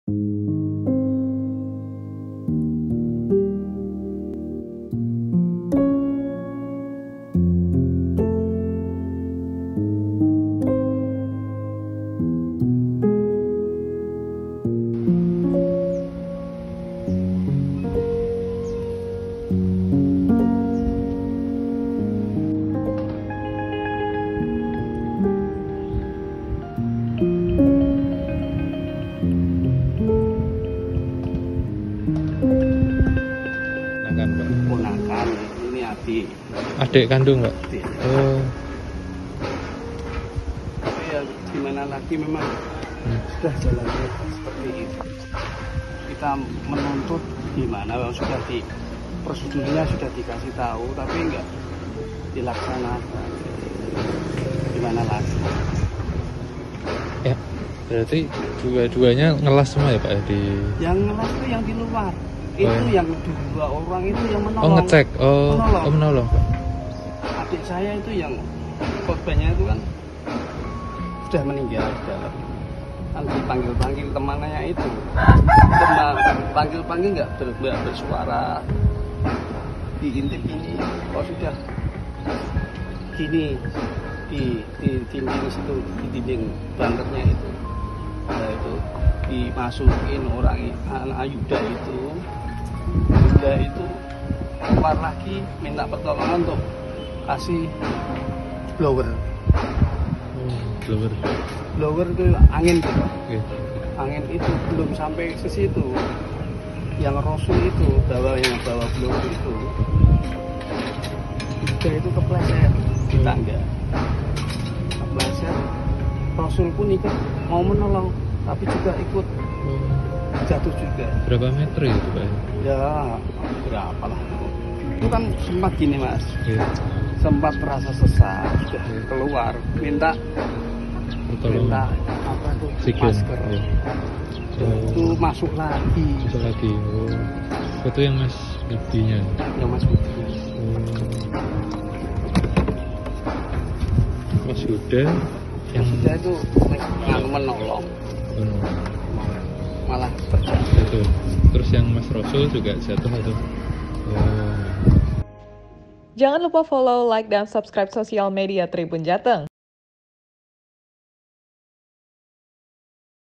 Ponakan, ini adik kandung nggak? Oh. Tapi ya gimana lagi, memang sudah jalannya seperti itu. Kita menuntut gimana, sudah prosedurnya sudah dikasih tahu tapi enggak dilaksanakan. Gimana lagi? Ya, berarti dua-duanya ngelas semua ya Pak ya di. Yang ngelas itu yang di luar. Itu yang dua orang itu yang menolong. Oh, ngecek. Oh, menolong. Adik saya itu yang korbannya itu kan sudah meninggal di dalam. Kan dipanggil-panggil temannya itu. Panggil-panggil nggak bersuara. Diintip ini. Kok sudah gini di dinding situ, di dinding banternya itu. Nah, itu dimasukin orang anak Yuda itu keluar lagi minta pertolongan untuk kasih blower. Blower itu angin gitu. Angin itu belum sampai ke situ. Yang Rasul itu yang bawa blower itu Yuda itu kepleset di tangga. Kepleset. Rasul pun ikut mau menolong tapi juga ikut jatuh juga. Berapa meter itu Pak? Ya berapa lah. Itu kan sempat gini Mas, sempat terasa sesak, sudah keluar minta apa tuh masker. Itu masuk lagi. Oh. Itu yang Mas Bibinya? Yang Mas Bibinya. Mas Yuda yang sudah itu menolong. Malah jatuh. Terus yang Mas Rasul juga jatuh itu. Jangan lupa follow, like, dan subscribe sosial media Tribun Jateng.